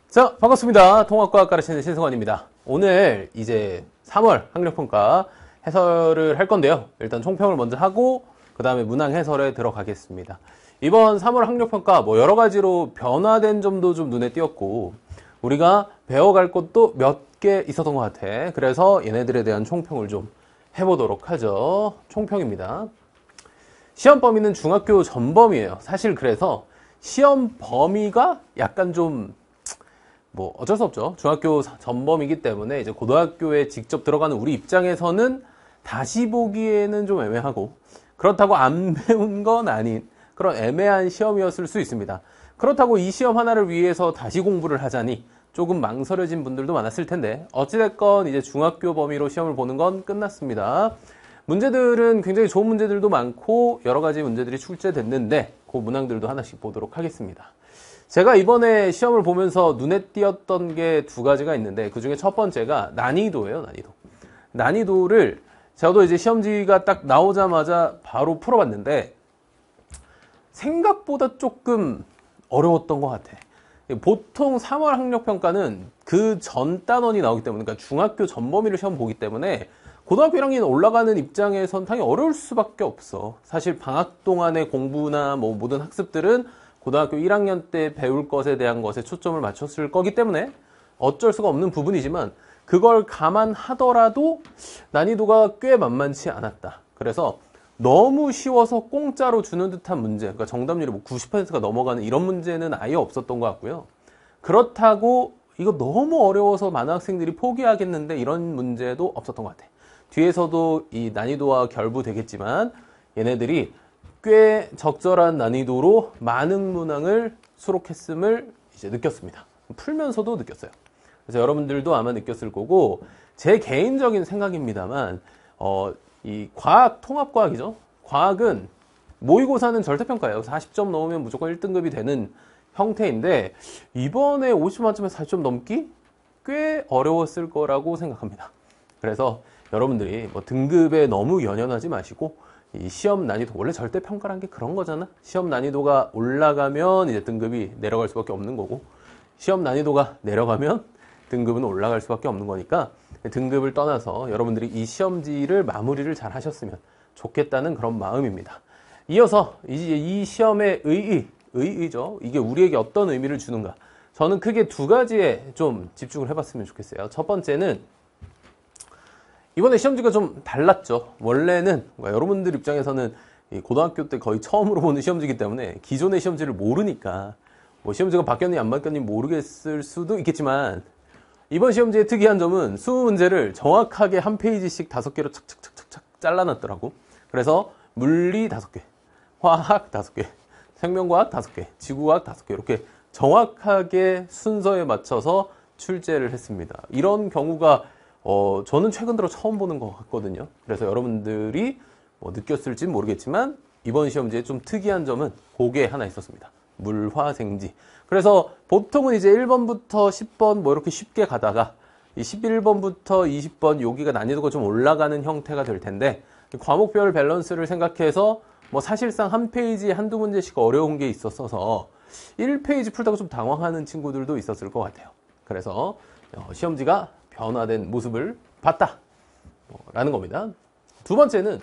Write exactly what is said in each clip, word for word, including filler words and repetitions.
자, 반갑습니다. 통합과학 가르치는 신승환입니다. 오늘 이제 삼월 학력평가 해설을 할 건데요. 일단 총평을 먼저 하고 그 다음에 문항 해설에 들어가겠습니다. 이번 삼월 학력평가 뭐 여러 가지로 변화된 점도 좀 눈에 띄었고 우리가 배워갈 것도 몇 개 있었던 것 같아. 그래서 얘네들에 대한 총평을 좀 해보도록 하죠. 총평입니다. 시험 범위는 중학교 전범위예요. 사실 그래서 시험 범위가 약간 좀 뭐 어쩔 수 없죠. 중학교 전범이기 때문에 이제 고등학교에 직접 들어가는 우리 입장에서는 다시 보기에는 좀 애매하고 그렇다고 안 배운 건 아닌 그런 애매한 시험이었을 수 있습니다. 그렇다고 이 시험 하나를 위해서 다시 공부를 하자니 조금 망설여진 분들도 많았을 텐데 어찌됐건 이제 중학교 범위로 시험을 보는 건 끝났습니다. 문제들은 굉장히 좋은 문제들도 많고 여러 가지 문제들이 출제됐는데 그 문항들도 하나씩 보도록 하겠습니다. 제가 이번에 시험을 보면서 눈에 띄었던 게 두 가지가 있는데 그 중에 첫 번째가 난이도예요. 난이도. 난이도를 저도 이제 시험지가 딱 나오자마자 바로 풀어봤는데 생각보다 조금 어려웠던 것 같아. 보통 삼월 학력평가는 그 전 단원이 나오기 때문에 그러니까 중학교 전범위를 시험 보기 때문에 고등학교 일 학년 올라가는 입장에선 당연히 어려울 수밖에 없어. 사실 방학 동안의 공부나 뭐 모든 학습들은 고등학교 일 학년 때 배울 것에 대한 것에 초점을 맞췄을 거기 때문에 어쩔 수가 없는 부분이지만 그걸 감안하더라도 난이도가 꽤 만만치 않았다. 그래서 너무 쉬워서 공짜로 주는 듯한 문제, 그러니까 정답률이 뭐 구십 퍼센트가 넘어가는 이런 문제는 아예 없었던 것 같고요. 그렇다고 이거 너무 어려워서 많은 학생들이 포기하겠는데 이런 문제도 없었던 것 같아. 뒤에서도 이 난이도와 결부되겠지만 얘네들이 꽤 적절한 난이도로 많은 문항을 수록했음을 이제 느꼈습니다. 풀면서도 느꼈어요. 그래서 여러분들도 아마 느꼈을 거고 제 개인적인 생각입니다만 어, 이 과학, 통합과학이죠. 과학은 모의고사는 절대평가예요. 사십 점 넘으면 무조건 일 등급이 되는 형태인데 이번에 오십 만점에 사십 점 넘기 꽤 어려웠을 거라고 생각합니다. 그래서 여러분들이 뭐 등급에 너무 연연하지 마시고 이 시험 난이도 원래 절대평가란 게 그런 거잖아. 시험 난이도가 올라가면 이제 등급이 내려갈 수밖에 없는 거고 시험 난이도가 내려가면 등급은 올라갈 수밖에 없는 거니까 등급을 떠나서 여러분들이 이 시험지를 마무리를 잘 하셨으면 좋겠다는 그런 마음입니다. 이어서 이제 이 시험의 의의, 의의죠. 이게 우리에게 어떤 의미를 주는가. 저는 크게 두 가지에 좀 집중을 해봤으면 좋겠어요. 첫 번째는 이번에 시험지가 좀 달랐죠. 원래는 여러분들 입장에서는 고등학교 때 거의 처음으로 보는 시험지이기 때문에 기존의 시험지를 모르니까 뭐 시험지가 바뀌었니 안 바뀌었니 모르겠을 수도 있겠지만 이번 시험지의 특이한 점은 이십 문제를 정확하게 한 페이지씩 다섯 개로 착착착착착 잘라놨더라고. 그래서 물리 다섯 개, 화학 다섯 개, 생명과학 다섯 개, 지구과학 다섯 개 이렇게 정확하게 순서에 맞춰서 출제를 했습니다. 이런 경우가 어, 저는 최근 들어 처음 보는 것 같거든요. 그래서 여러분들이 뭐 느꼈을지 모르겠지만 이번 시험지에 좀 특이한 점은 그게 하나 있었습니다. 물화생지. 그래서 보통은 이제 일 번부터 십 번 뭐 이렇게 쉽게 가다가 이 십일 번부터 이십 번 여기가 난이도가 좀 올라가는 형태가 될 텐데 과목별 밸런스를 생각해서 뭐 사실상 한 페이지에 한두 문제씩 어려운 게 있었어서 일 페이지 풀다가 좀 당황하는 친구들도 있었을 것 같아요. 그래서 시험지가 변화된 모습을 봤다 라는 겁니다. 두 번째는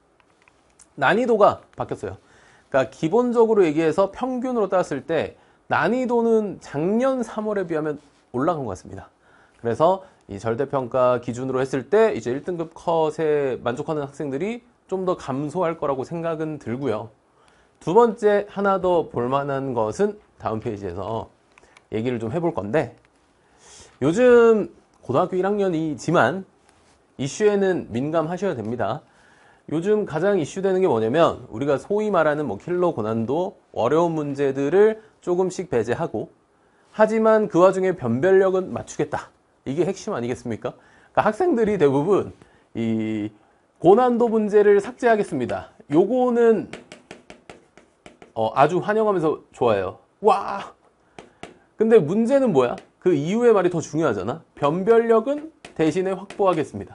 난이도가 바뀌었어요. 그러니까 기본적으로 얘기해서 평균으로 따졌을 때 난이도는 작년 삼월에 비하면 올라간 것 같습니다. 그래서 이 절대평가 기준으로 했을 때 이제 일 등급 컷에 만족하는 학생들이 좀 더 감소할 거라고 생각은 들고요. 두 번째 하나 더 볼만한 것은 다음 페이지에서 얘기를 좀 해볼 건데 요즘 고등학교 일 학년이지만 이슈에는 민감하셔야 됩니다. 요즘 가장 이슈되는 게 뭐냐면 우리가 소위 말하는 뭐 킬러 고난도 어려운 문제들을 조금씩 배제하고 하지만 그 와중에 변별력은 맞추겠다. 이게 핵심 아니겠습니까? 그러니까 학생들이 대부분 이 고난도 문제를 삭제하겠습니다. 요거는 어, 아주 환영하면서 좋아요. 와! 근데 문제는 뭐야? 그 이후의 말이 더 중요하잖아. 변별력은 대신에 확보하겠습니다.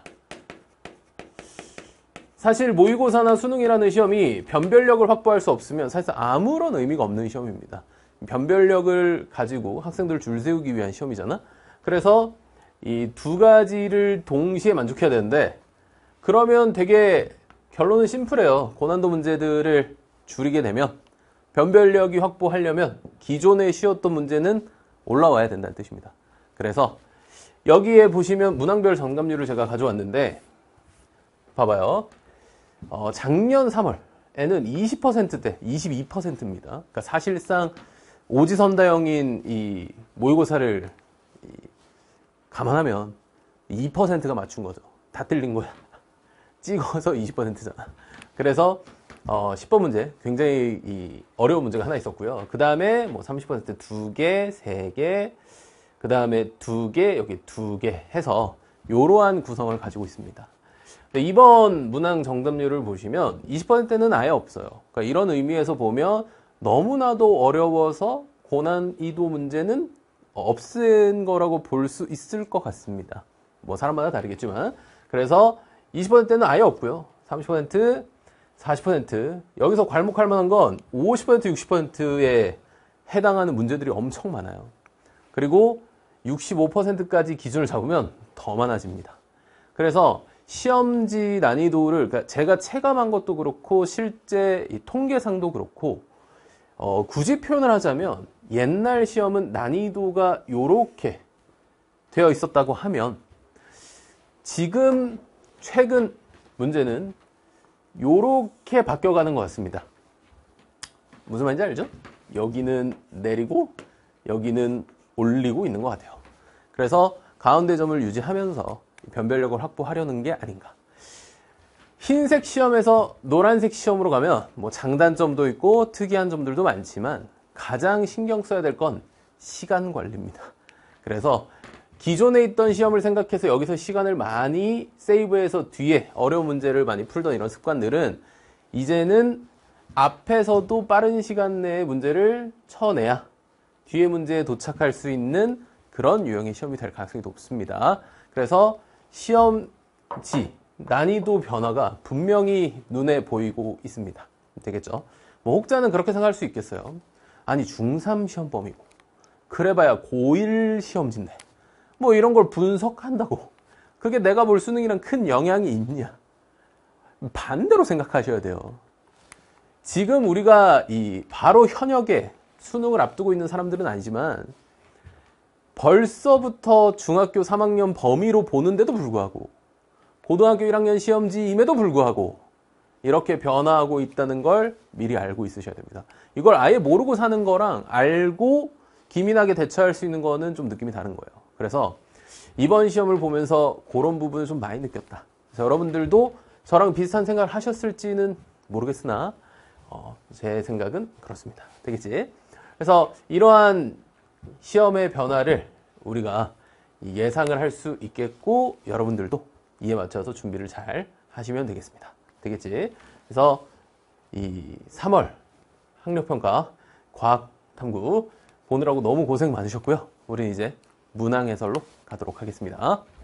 사실 모의고사나 수능이라는 시험이 변별력을 확보할 수 없으면 사실 아무런 의미가 없는 시험입니다. 변별력을 가지고 학생들 줄 세우기 위한 시험이잖아. 그래서 이 두 가지를 동시에 만족해야 되는데, 그러면 되게 결론은 심플해요. 고난도 문제들을 줄이게 되면 변별력이 확보하려면 기존에 쉬웠던 문제는 올라와야 된다는 뜻입니다. 그래서 여기에 보시면 문항별 정답률을 제가 가져왔는데, 봐봐요. 어, 작년 삼월에는 이십 퍼센트대, 이십이 퍼센트입니다. 그러니까 사실상 오지선다형인 이 모의고사를 이 감안하면 이 퍼센트가 맞춘 거죠. 다 틀린 거야. 찍어서 이십 퍼센트잖아. 그래서 어, 십 번 문제 굉장히 이 어려운 문제가 하나 있었고요. 그 다음에 뭐 삼십 퍼센트 두 개, 세 개, 그 다음에 두 개, 여기 두 개 해서 이러한 구성을 가지고 있습니다. 이번 문항 정답률을 보시면 이십 퍼센트는 아예 없어요. 그러니까 이런 의미에서 보면 너무나도 어려워서 고난이도 문제는 없앤 거라고 볼 수 있을 것 같습니다. 뭐 사람마다 다르겠지만. 그래서 이십 퍼센트는 아예 없고요. 삼십 퍼센트, 사십 퍼센트. 여기서 괄목할 만한 건 오십 퍼센트, 육십 퍼센트에 해당하는 문제들이 엄청 많아요. 그리고 육십오 퍼센트까지 기준을 잡으면 더 많아집니다. 그래서 시험지 난이도를, 그러니까 제가 체감한 것도 그렇고 실제 이 통계상도 그렇고, 어, 굳이 표현을 하자면 옛날 시험은 난이도가 요렇게 되어 있었다고 하면 지금 최근 문제는 요렇게 바뀌어가는 것 같습니다. 무슨 말인지 알죠? 여기는 내리고 여기는 올리고 있는 것 같아요. 그래서 가운데 점을 유지하면서 변별력을 확보하려는 게 아닌가. 흰색 시험에서 노란색 시험으로 가면 뭐 장단점도 있고 특이한 점들도 많지만 가장 신경 써야 될 건 시간 관리입니다. 그래서 기존에 있던 시험을 생각해서 여기서 시간을 많이 세이브해서 뒤에 어려운 문제를 많이 풀던 이런 습관들은 이제는 앞에서도 빠른 시간 내에 문제를 쳐내야 뒤에 문제에 도착할 수 있는 그런 유형의 시험이 될 가능성이 높습니다. 그래서 시험지 난이도 변화가 분명히 눈에 보이고 있습니다. 되겠죠? 뭐 혹자는 그렇게 생각할 수 있겠어요. 아니 중삼 시험 범위고 그래봐야 고일 시험지인데 뭐 이런 걸 분석한다고 그게 내가 볼 수능이랑 큰 영향이 있냐? 반대로 생각하셔야 돼요. 지금 우리가 이 바로 현역에 수능을 앞두고 있는 사람들은 아니지만 벌써부터 중학교 삼 학년 범위로 보는데도 불구하고 고등학교 일 학년 시험지임에도 불구하고 이렇게 변화하고 있다는 걸 미리 알고 있으셔야 됩니다. 이걸 아예 모르고 사는 거랑 알고 기민하게 대처할 수 있는 거는 좀 느낌이 다른 거예요. 그래서 이번 시험을 보면서 그런 부분을 좀 많이 느꼈다. 그래서 여러분들도 저랑 비슷한 생각을 하셨을지는 모르겠으나 어, 제 생각은 그렇습니다. 되겠지? 그래서 이러한 시험의 변화를 우리가 예상을 할 수 있겠고 여러분들도 이에 맞춰서 준비를 잘 하시면 되겠습니다. 되겠지? 그래서 이 삼월 학력평가 과학탐구 보느라고 너무 고생 많으셨고요. 우리는 이제 문항 해설로 가도록 하겠습니다.